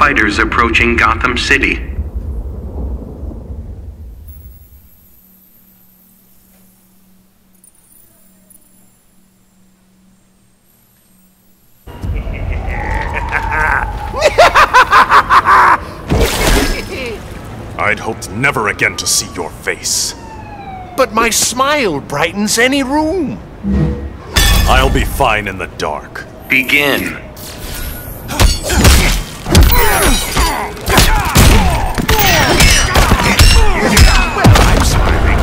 fighters approaching Gotham City. I'd hoped never again to see your face. But my smile brightens any room. I'll be fine in the dark. Begin. I'm smiling.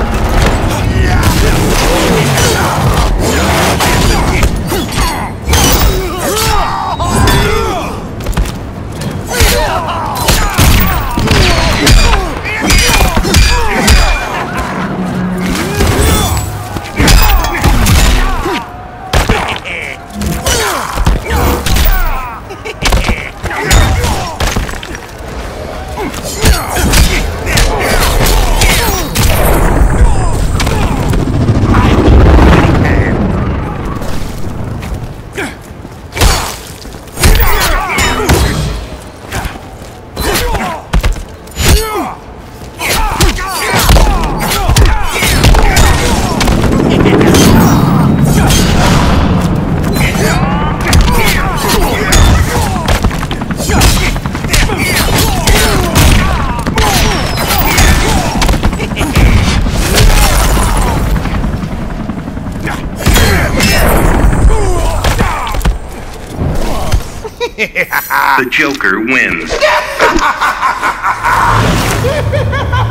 The Joker wins.